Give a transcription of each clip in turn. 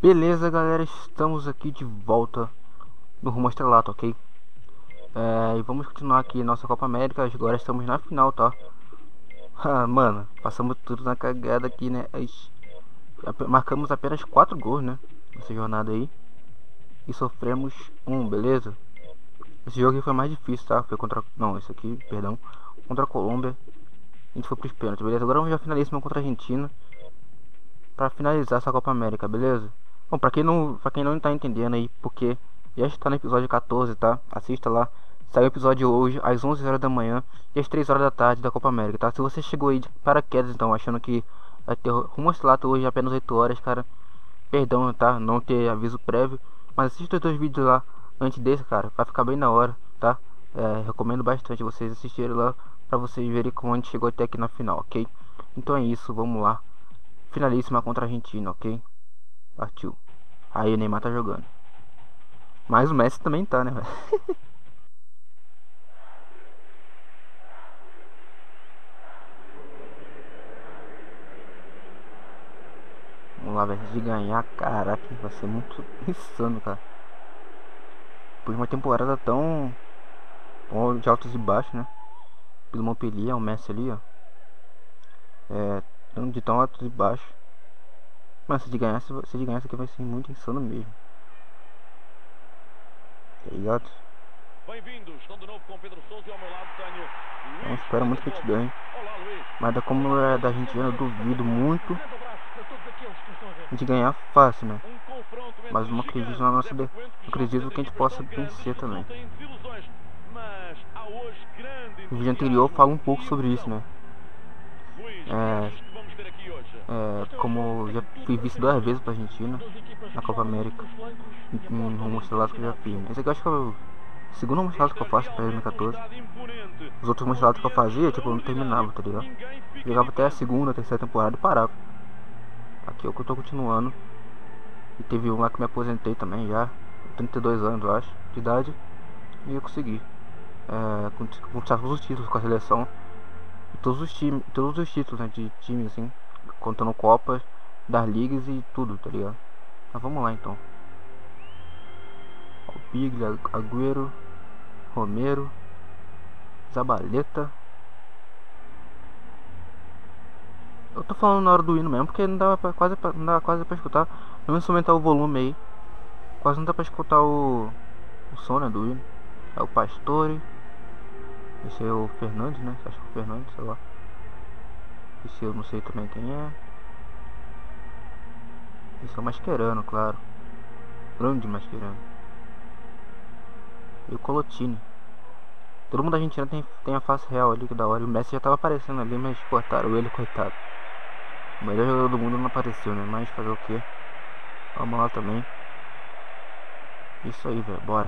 Beleza, galera, estamos aqui de volta no rumo ao estrelato, ok? E vamos continuar aqui nossa Copa América. Agora estamos na final, tá? Mano, passamos tudo na cagada aqui, né? Marcamos apenas 4 gols, né? Nessa jornada aí. E sofremos um, beleza? Esse jogo aqui foi mais difícil, tá? Foi contra... Não, esse aqui, perdão. Contra a Colômbia. A gente foi pros pênaltis, beleza? Agora vamos já finalíssimo contra a Argentina. Pra finalizar essa Copa América, beleza? Bom, pra quem não tá entendendo aí, porque já está no episódio 14, tá? Assista lá. Saiu o episódio hoje, às 11 horas da manhã e às 3 horas da tarde da Copa América, tá? Se você chegou aí de paraquedas, então, achando que vai ter rumo ao estrelato hoje apenas 8 horas, cara, perdão, tá? Não ter aviso prévio. Mas assista os dois vídeos lá antes desse, cara. Vai ficar bem na hora, tá? Recomendo bastante vocês assistirem lá pra vocês verem como a gente chegou até aqui na final, ok? Então é isso, vamos lá. Finalíssima contra a Argentina, ok? Partiu. Aí o Neymar tá jogando. Mas o Messi também tá, né, velho? Vamos lá, velho. De ganhar, caraca, vai ser muito insano, cara. Depois de uma temporada tão de altos e baixos, né? Pelo Montpellier, o Messi ali, ó. De tão altos e baixos. Mas se de ganhar, se de ganhar, isso aqui vai ser muito insano mesmo. Tá ligado? Bem-vindos, estão de novo com Pedro Sousa e ao meu lado tenho Então Luís. espero muito que a gente ganhe. Olá, Luís. Mas como é da Argentina, eu duvido muito a gente ganhar fácil, né? Confronto entre Mas não acredito na nossa gigantes. acredito que a gente possa vencer também. Tem desilusões, mas há hoje grande No vídeo anterior eu falo um pouco sobre isso, né? Luís, que achas que vamos ter aqui hoje? Como já fui vice 2 vezes pra Argentina na Copa América, em rumo ao estrelato que eu já fiz. Esse aqui eu acho que é o segundo rumo ao estrelato que eu faço pra 2014. Os outros rumo ao estrelato que eu fazia, tipo, eu não terminava, tá ligado? Jogava até a segunda, terceira temporada e parava. Aqui é o que eu tô continuando. E teve um lá que me aposentei também já, 32 anos eu acho, de idade. E eu consegui conquistar todos os títulos com a seleção. E todos os títulos, né, de time, assim, contando Copas, das ligas e tudo, tá ligado? Mas vamos lá então. O Biglia, Agüero, Romero, Zabaleta. Eu tô falando na hora do hino mesmo, porque não dava quase pra escutar. Vamos aumentar o volume aí. Quase não dá pra escutar o som, né, do hino. É o Pastore. Esse é o Fernandes, né? Acho que é o Fernandes, sei lá. Esse eu não sei também quem é. Esse é o Mascherano, claro. Grande Mascherano. E o Colotini. Todo mundo da Argentina tem a face real ali, que da hora. E o Messi já tava aparecendo ali, mas cortaram ele, coitado. O melhor jogador do mundo não apareceu, né? Mas fazer o que? Vamos lá também. Isso aí, velho. Bora.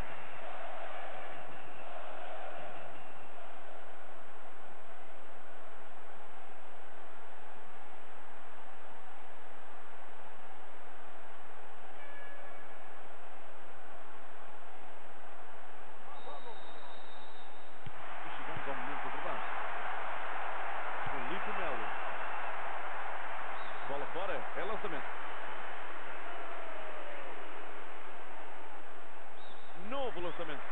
Chegamos ao momento da verdade. Felipe Melo. Bola fora, é lançamento. Novo lançamento.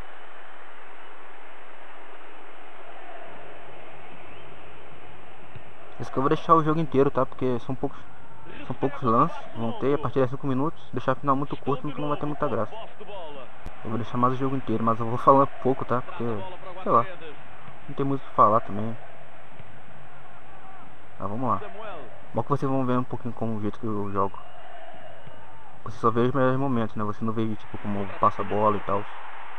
Esse aqui eu vou deixar o jogo inteiro, tá? Porque são poucos lances. Vão ter a partir de 5 minutos. Deixar a final muito curto, porque não vai ter muita graça. Eu vou deixar mais o jogo inteiro, mas eu vou falar pouco, tá? Porque, sei lá, não tem muito o que falar também. Tá, vamos lá. Bom que vocês vão ver um pouquinho como o jeito que eu jogo. Você só vê os melhores momentos, né? Você não vê, tipo, como passa a bola e tal.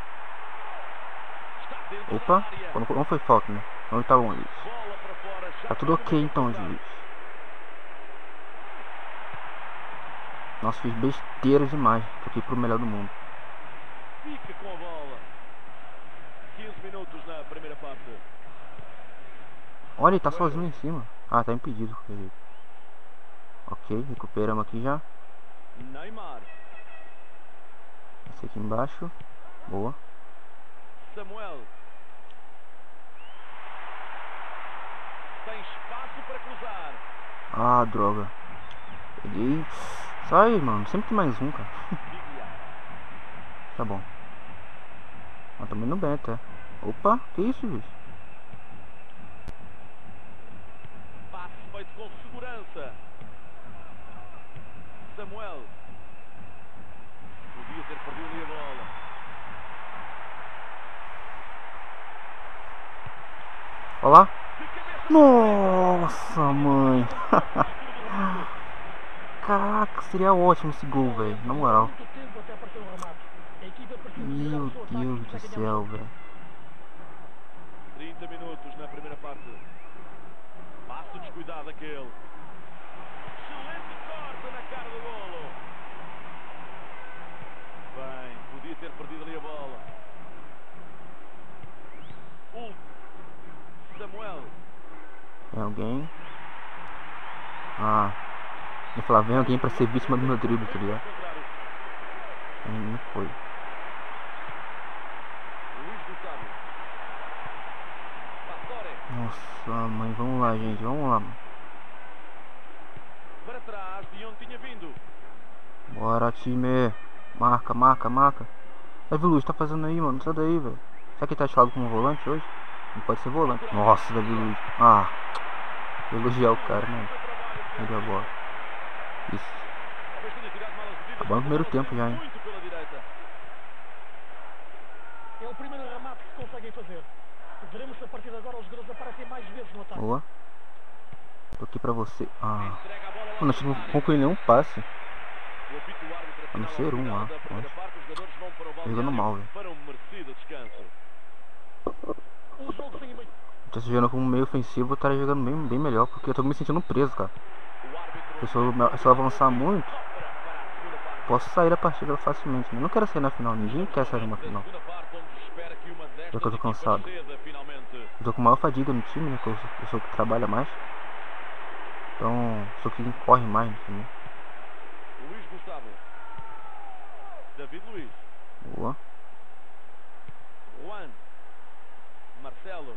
Opa, não foi falta, né? Onde tá bom isso? Tá tudo ok então, juiz. Nossa, fiz besteira demais. Tô aqui pro melhor do mundo. Fica com a bola. 15 minutos na primeira parte. Olha, ele tá sozinho em cima. Ah, tá impedido. Ok, recuperamos aqui já. Neymar. Esse aqui embaixo. Boa. Samuel. Tem espaço para cruzar. Ah, droga. Peguei Sai, mano. Sempre tem mais um, cara. Tá bom. Mas também não bem até. Opa, que isso, bicho? Passe feito com segurança. Samuel. Podia ter perdido ali a bola. Olá. Nossa, mãe. Caraca, seria ótimo esse gol, velho. Na moral. Meu Deus do céu, velho. 30 minutos na primeira parte. Passo descuidado aquele. Excelente corte na cara do golo. Bem, podia ter perdido ali a bola. Samuel. Tem alguém? Ah. Eu falar, vem alguém pra ser vítima do meu drible, tá ligado? Não foi. Nossa, mãe, vamos lá, gente, vamos lá, mano. Para trás de onde tinha vindo. Bora, time. Marca, marca, marca. Davi Luiz, tá fazendo aí, mano? Sai daí, velho. Será que ele tá escalado como volante hoje? Não pode ser volante. Nossa, Davi Luiz. Ah. Vou elogiar o cara, mano. Perdeu a bola. Isso. Acabou no primeiro tempo já, hein? É o primeiro remate que se conseguem fazer. Veremos se a partir de agora os jogadores aparecem mais vezes no ataque. Boa. Tô aqui pra você. Ah. Mano, acho que não concluí nenhum passe. A não ser um lá. Jogando mal, velho. Tô se jogando como meio ofensivo, eu estaria jogando bem melhor. Porque eu tô me sentindo preso, cara. Se eu avançar muito, posso sair da partida facilmente. Eu não quero sair na final, ninguém quer sair na final. Já que eu tô cansado. Eu tô com maior fadiga no time, né? Que eu sou o que trabalha mais. Então, sou quem corre mais no time. Luiz Gustavo. David Luiz. Boa. Juan. Marcelo.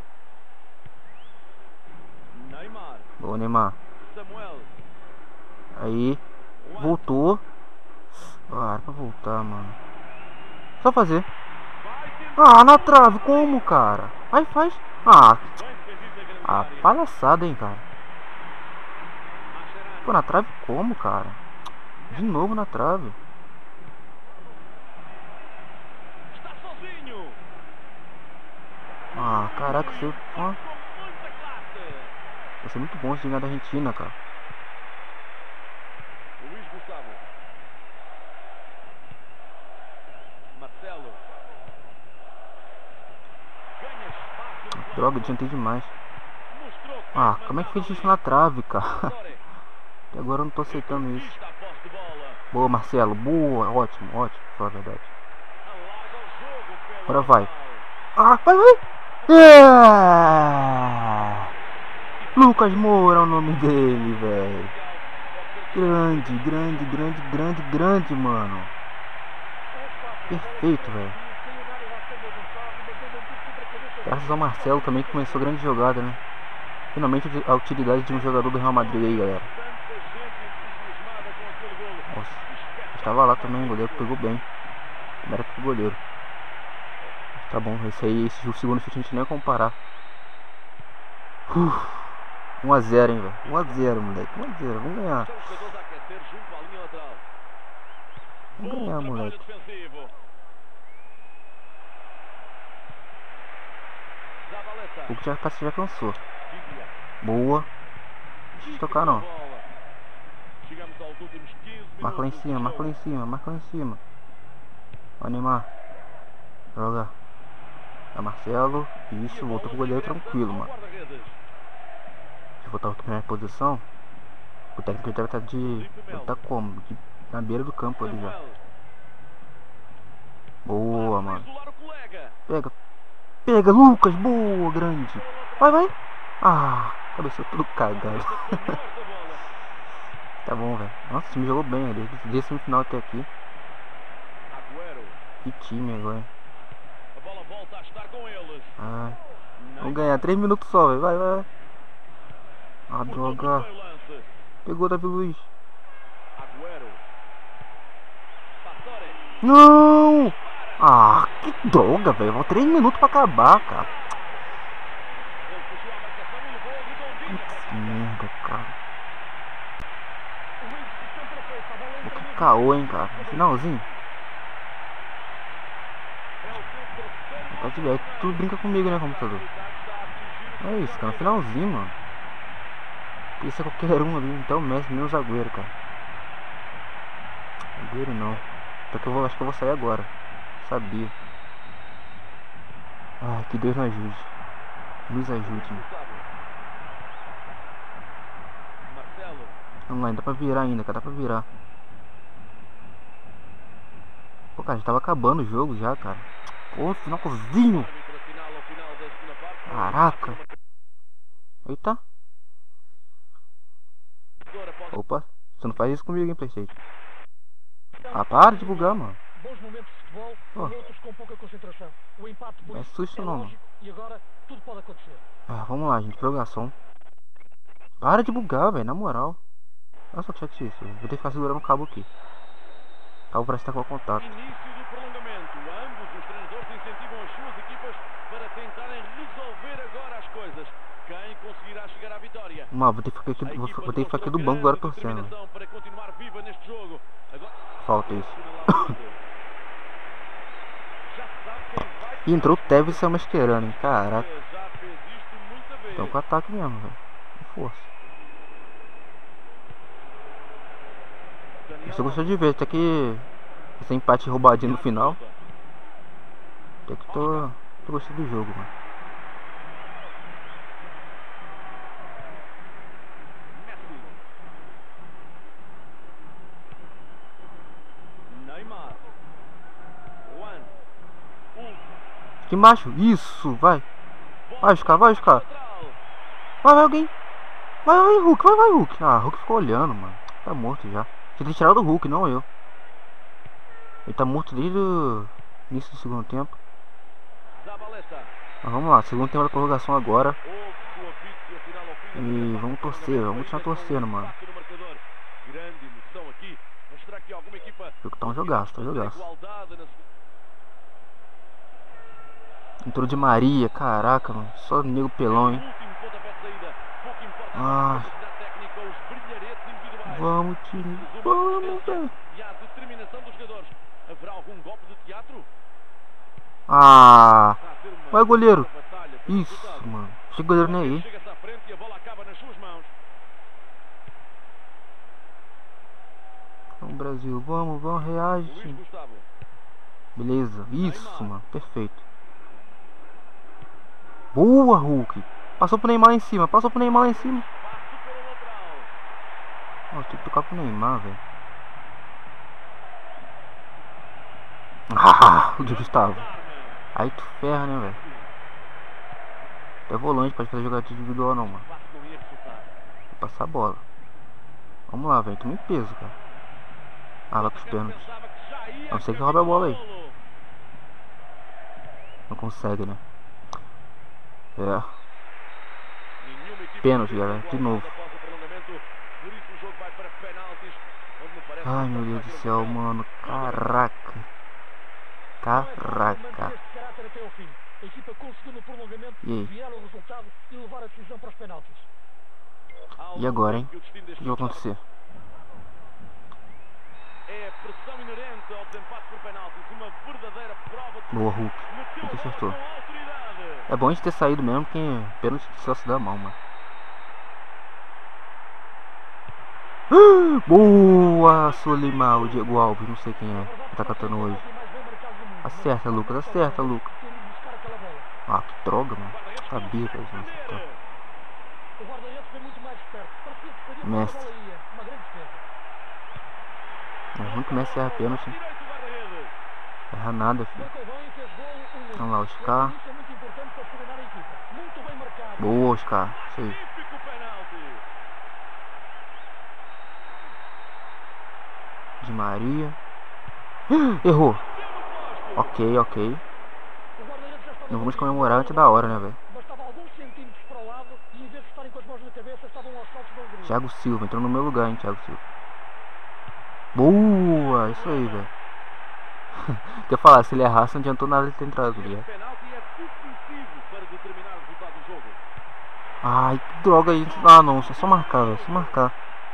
Neymar. Boa, Neymar. Samuel. Aí, voltou. Ah, era pra voltar, mano. Só fazer. Ah, na trave, como, cara? Aí faz. Ah, palhaçada, hein, cara. Pô, na trave como, cara? De novo na trave. Está sozinho. Ah, caraca, você. Com muita classe. Vai ser muito bom esse jogar da Argentina, cara. Luiz Gustavo. Marcelo. Ganha espaço no Droga, adiantei demais. mostrou que Ah, como é que fez isso na trave, cara? Vitória. Até agora eu não tô aceitando isso. Conquista a posse de bola. Boa, Marcelo. Boa, ótimo, ótimo. Fala a verdade. Alarga o jogo pelo Agora vai. lateral. Ah, vai. É! Lucas Moura é o nome dele, velho. Grande, grande, grande, grande, grande, mano. Perfeito, velho. Graças ao Marcelo também que começou a grande jogada, né? Finalmente a utilidade de um jogador do Real Madrid aí, galera. Nossa, estava lá também, o goleiro pegou bem. Mérito pro goleiro. Tá bom, esse segundo chute a gente nem ia comparar. 1 a 0, hein, velho. 1 a 0, moleque. 1 a 0, vamos ganhar. Vamos ganhar, moleque. O que já cansou. Boa. Deixa eu tocar não. Marca lá em cima, marca lá em cima, marca lá em cima. Vai, Neymar. Joga. É Marcelo. Isso, voltou pro goleiro tranquilo, mano. Se eu voltar aqui na minha posição, o técnico deve estar deve tá como? Na beira do campo ali já. Boa, mano. Pega. Pega, Lucas. Boa, grande. Vai, vai. Ah, cabeçou tudo cagado. Tá bom, velho. Nossa, o time jogou bem ali. Desde o semifinal até aqui. Que time agora. Ai. Vamos ganhar 3 minutos só, velho. Vai, vai. Ah, droga. Pegou o Davi Luiz. Não! Ah, que droga, velho. Vou 3 minutos pra acabar, cara. Ele puxou a marcação e levou redondinho. Que merda, cara. O Luís sempre feito, a bola entra Que mesmo. caô, hein, cara. No finalzinho. É o seu terceiro Tá de velho. Tu brinca comigo, né, computador? É isso, cara. No finalzinho, mano. Isso é qualquer um ali. Então o Messi, menos Agüero, cara. Agüero não. Acho que eu vou sair agora. Sabia. Ai, que Deus nos ajude. Nos ajude. Marcelo. Vamos lá, ainda dá pra virar ainda, cara. Dá pra virar. Pô, cara, já tava acabando o jogo já, cara. Pô, finalzinho. Árbitro assinala o final da segunda parte. Caraca. Eita. Opa. Você não faz isso comigo, hein, PlayStation. Ah, para de bugar, mano. Bons momentos de futebol, Oh. outros com pouca concentração. O empate por É isso susto não, lógico e agora tudo pode acontecer. Ah, vamos lá, gente. Prorrogação. Para de bugar, velho. Na moral. Olha só que chatice. Eu vou ter que ficar segurando o cabo aqui. O cabo parece que tá com contato. Início do prolongamento. Ambos os treinadores incentivam as suas equipas para tentarem resolver agora as coisas. Quem conseguirá chegar à vitória? Mano, vou ter que ficar aqui do banco agora torcendo. Determinação para continuar viva neste jogo. Agora... Falta isso. Já sabe quem vai... E entrou o Tevez e saiu masquerando, hein. Caraca. Já fez isto muita vez. Então com ataque mesmo, velho. Com força. Eu só gostei de ver. Até que esse empate roubadinho no final. Até que tô gostando do jogo, mano. Neymar. Juan. Que macho. Isso, vai. Vai, Oscar, vai, Oscar. Vai alguém. Vai, Hulk, vai, Hulk. Ah, Hulk ficou olhando, mano. Tá morto já. Tinha que tirar do Hulk, não eu. Ele tá morto desde o início do segundo tempo. Mas vamos lá, segundo tempo da prorrogação agora. E vamos torcer, vamos continuar torcendo, mano. Grande emoção aqui. Mostrar que alguma equipa... O jogo tá um jogaço, tá um jogaço. Entrou de Maria, caraca, mano. Só nego pelão, hein. Ah. Vamos, time. Vamos, velho. E a determinação dos jogadores. Haverá algum golpe de teatro? Ah. Vai, goleiro. Isso, mano. Chega o goleiro nem aí. Chega-se à frente e a bola acaba nas suas mãos. Vamos, Brasil. Vamos, reage, Luís time. Gustavo. Beleza. Isso, mano. Perfeito. Boa, Hulk. Passou pro Neymar lá em cima. Passo para o lateral. Nossa, tem que tocar pro Neymar, velho. Ah, o de Gustavo. Aí tu ferra, né, velho. Até volante, pode fazer jogada individual não, mano. Passo não ia resultar. Vou passar a bola. Vamos lá, velho. Toma em peso, cara. Ah, vai pros pênaltis. Pensava que já ia A não ser que rouba a bola aí. golo. Não consegue, né? É. Nenhuma equipe Pênalti, fez galera. De igualdade novo. após o prolongamento. Por isso o jogo vai para penaltis, onde me parece Ai, que meu Deus do vai céu, ser mano. Caraca. Caraca. Manter este caráter até ao fim. A equipa conseguiu no prolongamento E aí? virar o resultado e levar a decisão para os penaltis. E agora, hein? que o destino O deste que vai jogo acontecer? é a pressão inerente ao desempate por penaltis. Uma verdadeira prova de Boa, Hulk. meteu a Hulk bola acertou. com autoridade. É bom a gente ter saído mesmo, porque pênalti só se dá mal, mano. Boa, Solimar, o Diego Alves, não sei quem é, que tá catando hoje. Acerta, Lucas, acerta, Lucas. Ah, que droga, mano. Sabia que eles iam acertar. O guarda-redes foi muito mais esperto. Parecia que sabia para onde a Mestre. bola ia. Uma grande defesa. É ruim que o Messi erra pênalti. Direito do guarda-redes. Erra nada, filho. Marcou bem e fez golo 1-1. Vamos lá, Oscar. Isso é muito importante para serenar a equipa. Muito bem marcado. Boa, Oscar. Isso aí. Típico penalti. De Maria. Errou. Ok. O guarda-redes já estava Não vamos muito comemorar antes da hora, né, velho? Bastava alguns centímetros para o lado e em vez de estarem com as mãos na cabeça estavam aos saltos do Hungria. Thiago Silva, entrou no meu lugar, hein, Thiago Silva. Boa, isso aí, velho. Quer falar, se ele errasse não adiantou nada ele ter entrado, tá ligado? Penalti é decisivo para determinar o resultado do jogo. Ai, que droga aí. Ah não, só marcar, velho. Só marcar.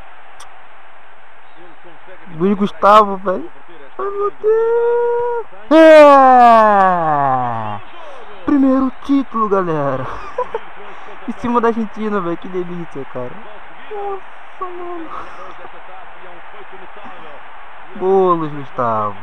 Ele consegue Luiz Gustavo, velho. Ai meu Deus. É! Primeiro título, galera. Em cima da Argentina, velho. Que delícia, cara. Nossa, mano. Boa, Luiz Gustavo.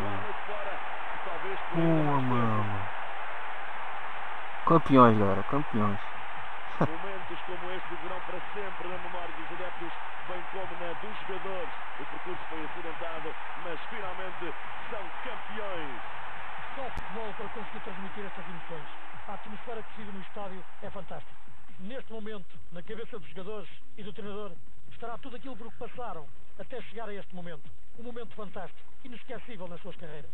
Boa, mano. Campeões, galera. Campeões. Momentos como este virão para sempre na memória dos adeptos, bem como na dos jogadores. O percurso foi acidentado, mas finalmente são campeões. Só o futebol para conseguir transmitir estas emoções. A atmosfera que se vive no estádio é fantástica. Neste momento, na cabeça dos jogadores e do treinador, estará tudo aquilo por que passaram até chegar a este momento. Um momento fantástico, inesquecível nas suas carreiras.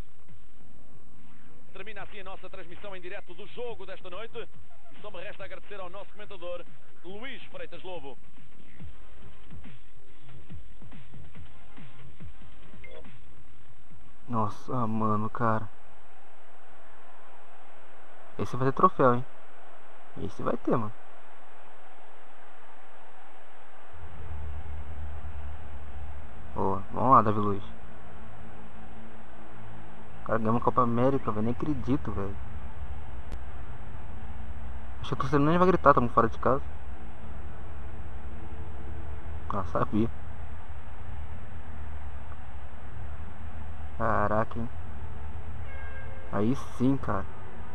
Termina assim a nossa transmissão em direto do jogo desta noite. E só me resta agradecer ao nosso comentador, Luís Freitas Lobo. Nossa, mano, cara. Esse vai ter troféu, hein? Esse vai ter, mano. Boa, vamos lá, Davi Luiz. O cara ganhou uma Copa América, velho. Nem acredito, velho. Acho que o torcedor nem vai gritar, estamos fora de casa. Ah, sabia. Caraca, hein. Aí sim, cara.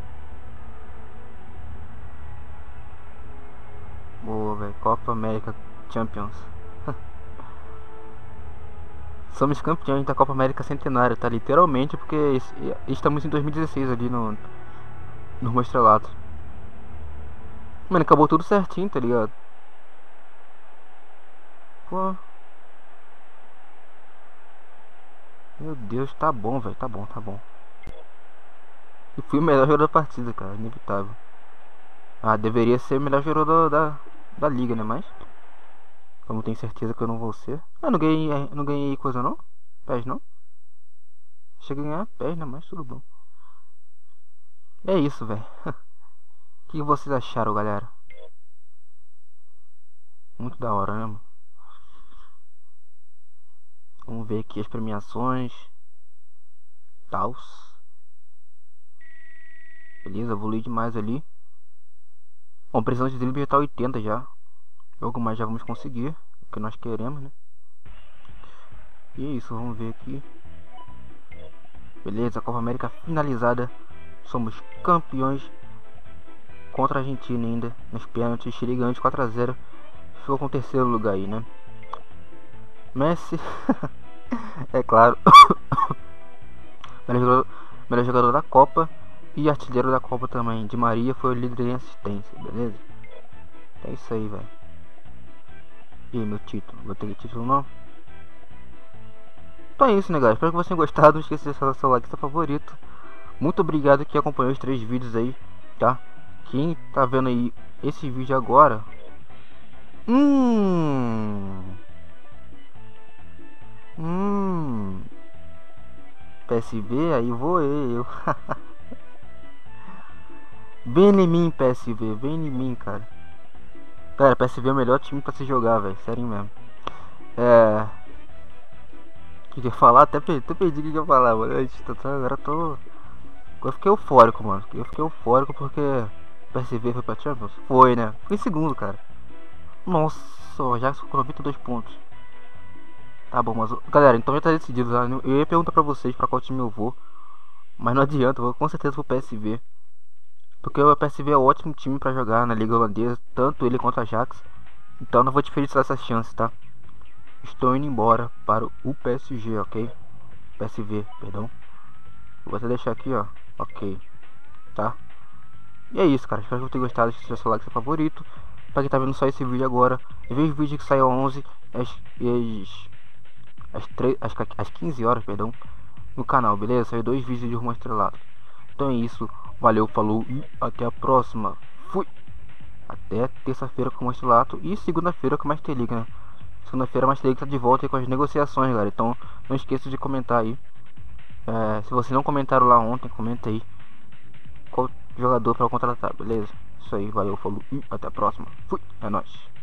Boa, velho. Copa América Champions. Somos campeões da Copa América Centenária, tá? Literalmente, porque estamos em 2016 ali no Rumo Estrelato. Mano, acabou tudo certinho, tá ligado? Pô. Meu Deus, tá bom, velho. Tá bom, tá bom. E fui o melhor jogador da partida, cara. Inevitável. Ah, deveria ser o melhor jogador da liga, né? Mas como tenho certeza que eu não vou ser. Eu não ganhei coisa não? PES não? Cheguei a ganhar PES, né? Mas tudo bom. É isso, velho. O que vocês acharam, galera? Muito da hora, né, mano? Vamos ver aqui as premiações. Taus. Beleza, evolui demais ali. Bom, precisamos de drible já tá 80 já. Logo mais já vamos conseguir o que nós queremos, né? E é isso, vamos ver aqui. Beleza, Copa América finalizada. Somos campeões contra a Argentina ainda. Nos pênaltis, Chile ganhou de 4 a 0. Ficou com o terceiro lugar aí, né? Messi. É claro. melhor jogador da Copa. E artilheiro da Copa também. Di Maria foi o líder em assistência, beleza? É isso aí, velho. E aí, meu título? Vou ter título não? Então é isso, né, galera? Espero que vocês tenham gostado. Não esqueça de deixar seu like, seu favorito. Muito obrigado que acompanhou os 3 vídeos aí, tá? Quem tá vendo aí esse vídeo agora... PSV, aí vou eu. Vem em mim, PSV, vem em mim, cara. Cara, PSV é o melhor time pra se jogar, velho. Sério mesmo. O que eu ia falar? Até perdi o que eu ia falar, mano. Agora eu fiquei eufórico, mano. Eu fiquei eufórico porque o PSV foi pra Champions. Foi, né? Foi em segundo, cara. Nossa, o Ajax ficou com 92 pontos. Tá bom, mas... Galera, então já tá decidido, tá? Eu ia perguntar pra vocês pra qual time eu vou. Mas não adianta, eu vou com certeza pro PSV. Porque o PSV é um ótimo time pra jogar na Liga Holandesa. Tanto ele quanto o Ajax. Então não vou desperdiçar essa chance, tá? Estou indo embora para o PSG, ok? PSV, perdão. Vou até deixar aqui, ó. Ok. Tá? E é isso, cara. Espero que vocês tenham gostado. Deixa seu like, seu favorito. Pra quem tá vendo só esse vídeo agora, eu vejo o vídeo que saiu às 11 às 15 horas, perdão, no canal, beleza? Saiu 2 vídeos de Rumo Estrelato. Então é isso. Valeu, falou e até a próxima. Fui! Até terça-feira com o Estrelato e segunda-feira com o Master League, né? Segunda-feira o Master League tá de volta aí com as negociações, galera. Então não esqueça de comentar aí Se vocês não comentaram lá ontem, comenta aí qual jogador para contratar, beleza? Isso aí, valeu, falou e até a próxima. Fui, é nóis.